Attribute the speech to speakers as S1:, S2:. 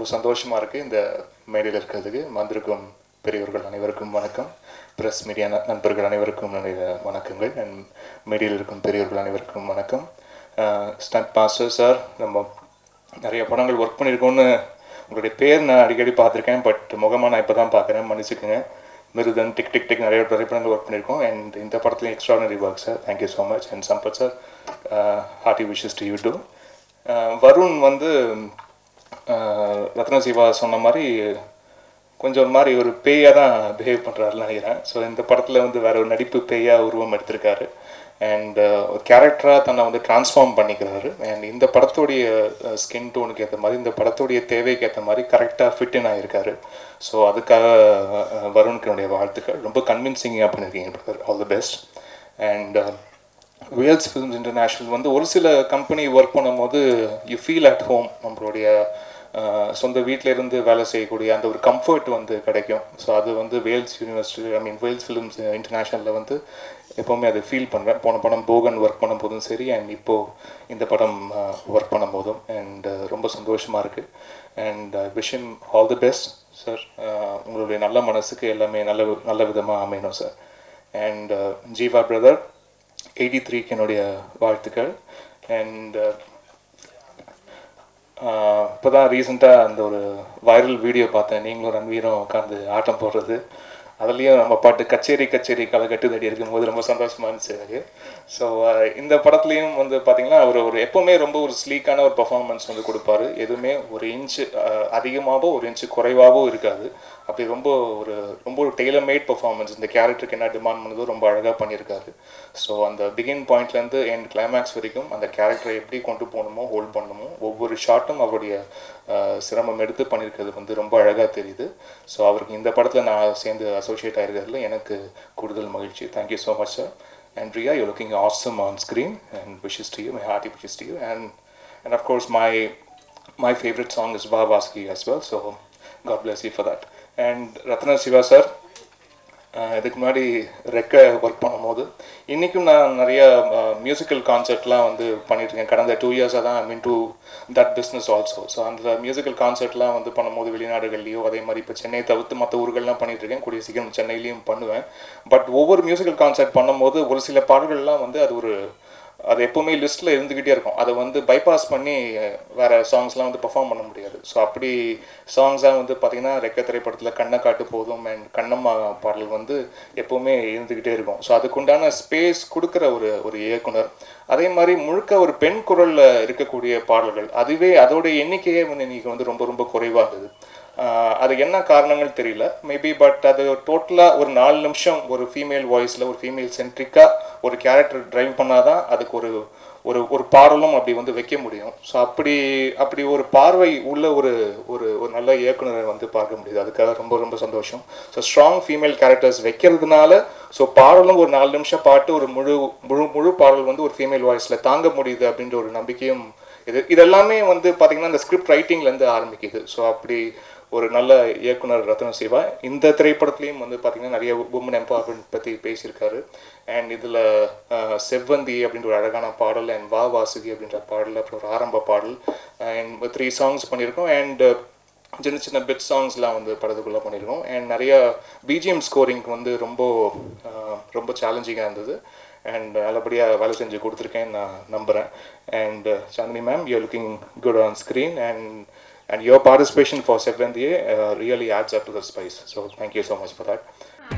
S1: சந்தோஷமாக இருக்குது இந்த மேடையில் இருக்கிறதுக்கு. வந்திருக்கும் பெரியவர்கள் அனைவருக்கும் வணக்கம். ப்ரெஸ் மீடியா நண்பர்கள் அனைவருக்கும் நிறைய வணக்கங்கள். அண்ட் மீடியாவில் இருக்கும் பெரியவர்கள் அனைவருக்கும் வணக்கம். ஸ்டண்ட் மாஸ்டர் சார், நம்ம நிறைய படங்கள் ஒர்க் பண்ணியிருக்கோன்னு உங்களுடைய பேர் நான் அடிக்கடி பார்த்துருக்கேன், பட் முகமாக நான் இப்போ தான் பார்க்குறேன், மன்னிச்சுக்குங்க. மிருதன், டிக் டிக் டிக் நிறைய திரைப்படங்கள் ஒர்க் பண்ணியிருக்கோம். அண்ட் இந்த படத்துலையும் extraordinary work sir. Thank you so much. And Sampath sir, hearty wishes to you too. Varun வந்து ரத்ன சிவா சொன்ன மாதிரி கொஞ்சம் மாதிரி ஒரு பேயாக தான் பிஹேவ் பண்ணுறாருன்னு நினைக்கிறேன். ஸோ இந்த படத்தில் வந்து வேறு ஒரு நடிப்பு பேயாக உருவம் எடுத்திருக்காரு. அண்ட் ஒரு கேரக்டராக தன்னை வந்து டிரான்ஸ்ஃபார்ம் பண்ணிக்கிறாரு. அண்ட் இந்த படத்துடைய ஸ்கின் டோனுக்கு ஏற்ற மாதிரி, இந்த படத்துடைய தேவைக்கு ஏற்ற மாதிரி கரெக்டாக ஃபிட்டின் ஆகியிருக்காரு. ஸோ அதுக்காக வருணுக்கு என்னுடைய வாழ்த்துக்கள். ரொம்ப கன்வின்சிங்காக பண்ணியிருக்கீங்க brother. All the best. And Vels films international வந்து ஒரு சில கம்பெனி ஒர்க் பண்ணும்போது யூ ஃபீல் அட் ஹோம். நம்மளுடைய சொந்த வீட்டில் இருந்து வேலை செய்யக்கூடிய அந்த ஒரு கம்ஃபர்ட் வந்து கிடைக்கும். ஸோ அது வந்து வேல்ஸ் யூனிவர்சிட்டி வேல்ஸ் ஃபிலிம்ஸ் இன்டர்நேஷ்னலில் வந்து எப்போவுமே அதை ஃபீல் பண்ணுறேன். போன படம் போகன் ஒர்க் பண்ணும்போதும் சரி, அண்ட் இப்போது இந்த படம் ஒர்க் பண்ணும்போதும். அண்ட் ரொம்ப சந்தோஷமாக இருக்குது. And wish him all the best sir. உங்களுடைய நல்ல மனசுக்கு எல்லாமே நல்ல விதமாக அமையணும் சார். அண்ட் ஜீவா பிரதர் 83க்கு என்னுடைய வாழ்த்துக்கள். அண்ட் இப்போ தான் ரீசெண்டாக அந்த ஒரு வைரல் வீடியோ பார்த்தேன், நீங்களும் ரன்வீரும் உட்காந்து ஆட்டம் போடுறது. அதுலேயும் நம்ம பாட்டு கச்சேரி களை கட்டுதடி இருக்கும்போது ரொம்ப சந்தோஷமாக இருந்துச்சு எனக்கு. ஸோ இந்த படத்துலேயும் வந்து பார்த்திங்கன்னா அவர் ஒரு எப்போவுமே ரொம்ப ஒரு ஸ்லீக்கான ஒரு பர்ஃபார்மன்ஸ் வந்து கொடுப்பாரு. எதுவுமே ஒரு இன்ச்சு அதிகமாகவோ ஒரு இன்ச்சு குறைவாகவோ இருக்காது. அப்படி ரொம்ப ஒரு டெய்லர் மேட் பர்ஃபார்மன்ஸ். இந்த கேரக்டருக்கு என்ன டிமாண்ட் பண்ணுதோ ரொம்ப அழகாக பண்ணியிருக்காரு. ஸோ அந்த பிகின் பாயிண்ட்லேருந்து எண்ட் கிளைமேக்ஸ் வரைக்கும் அந்த கேரக்டரை எப்படி கொண்டு போகணுமோ, ஹோல்ட் பண்ணணுமோ, ஒவ்வொரு ஷாட்டும் அவருடைய சிரமம் எடுத்து பண்ணியிருக்கிறது வந்து ரொம்ப அழகாக தெரியுது. ஸோ அவருக்கு இந்த படத்தில் நான் சேர்ந்து அசோசியேட் ஆகிருக்கிறதுல எனக்கு கூடுதல் மகிழ்ச்சி. Thank you so much sir. And Riya, you're looking awesome on screen, and wishes to you, my hearty wishes to you. And of course my favorite song is Vavaski as well, so God bless you for that. And Ratna Siva sir, இதுக்கு முன்னாடி ரெக்க work பண்ணும்போது இன்றைக்கும் நான் நிறைய musical கான்சர்ட்லாம் வந்து பண்ணிட்டுருக்கேன். கடந்த 2 இயர்ஸாக தான் I mean to that business also. So அந்த மியூசிக்கல் கான்சர்ட்லாம் வந்து பண்ணும்போது வெளிநாடுகள்லையோ, அதே மாதிரி இப்போ சென்னை தவிர்த்து மற்ற ஊர்கள்லாம் பண்ணிகிட்ருக்கேன். கூடிய சீக்கிரம் சென்னையிலையும் பண்ணுவேன். பட் ஒவ்வொரு மியூசிக்கல் கான்சர்ட் பண்ணும்போது ஒரு சில பாடல்கள்லாம் வந்து அது எப்போவுமே லிஸ்ட்டில் இருந்துக்கிட்டே இருக்கும். அதை வந்து பைபாஸ் பண்ணி வேறு சாங்ஸ்லாம் வந்து பெர்ஃபார்ம் பண்ண முடியாது. ஸோ அப்படி சாங்ஸாக வந்து பார்த்திங்கன்னா ரெக்க திரைப்படத்தில் கண்ணை காட்டு போதும் அண்ட் கண்ணம்மா பாடல் வந்து எப்போவுமே இருந்துக்கிட்டே இருக்கும். ஸோ அதுக்குண்டான ஸ்பேஸ் கொடுக்குற ஒரு இயக்குனர். அதே மாதிரி முழுக்க ஒரு பெண் குரலில் இருக்கக்கூடிய பாடல்கள், அதுவே அதோடைய எண்ணிக்கையே வந்து இன்றைக்கி வந்து ரொம்ப குறைவாகுது. அது என்ன காரணங்கள் தெரியல, மேபி. பட் அது டோட்டலாக ஒரு 4 நிமிஷம் ஒரு ஃபீமேல் வாய்ஸில் ஒரு ஃபீமேல் சென்ட்ரிக்காக ஒரு கேரக்டர் ட்ரைவ் பண்ணாதான் அதுக்கு ஒரு பாடலும் அப்படி வந்து வைக்க முடியும். ஸோ அப்படி ஒரு பார்வை உள்ள ஒரு நல்ல இயக்குனரை வந்து பார்க்க முடியுது. அதுக்காக ரொம்ப சந்தோஷம். ஸோ ஸ்ட்ராங் ஃபீமேல் கேரக்டர்ஸ் வைக்கிறதுனால ஸோ பாடலும் ஒரு 4 நிமிஷம் பாட்டு ஒரு முழு பாடல் வந்து ஒரு ஃபீமேல் வாய்ஸில் தாங்க முடியுது அப்படின்ற ஒரு நம்பிக்கையும் இதெல்லாமே வந்து பார்த்திங்கன்னா இந்த ஸ்கிரிப்ட் ரைட்டிங்லேருந்து ஆரம்பிக்குது. ஸோ அப்படி ஒரு நல்ல இயக்குனர் ரத்ன சிவா இந்த திரைப்படத்துலேயும் வந்து பார்த்திங்கன்னா நிறைய உமன் எம்பவர்மெண்ட் பற்றி பேசியிருக்காரு. அண்ட் இதில் செவ்வந்தி அப்படின்ற ஒரு அழகான பாடல், அண்ட் வா வாசுகி அப்படின்ற பாடல், அப்புறம் ஒரு ஆரம்ப பாடல், அண்ட் 3 சாங்ஸ் பண்ணியிருக்கோம். அண்ட் சின்ன பிட் சாங்ஸ்லாம் வந்து படத்துக்குள்ளே பண்ணியிருக்கோம். அண்ட் நிறையா பிஜிஎம் ஸ்கோரிங்க்கு வந்து ரொம்ப சேலஞ்சிங்காக இருந்தது. அண்ட் நல்லபடியாக வேலை செஞ்சு கொடுத்துருக்கேன்னு நான் நம்புகிறேன். And Chandini ma'am, you are looking good on screen, and your participation for Sevandhiye really adds up to the spice. So thank you so much for that.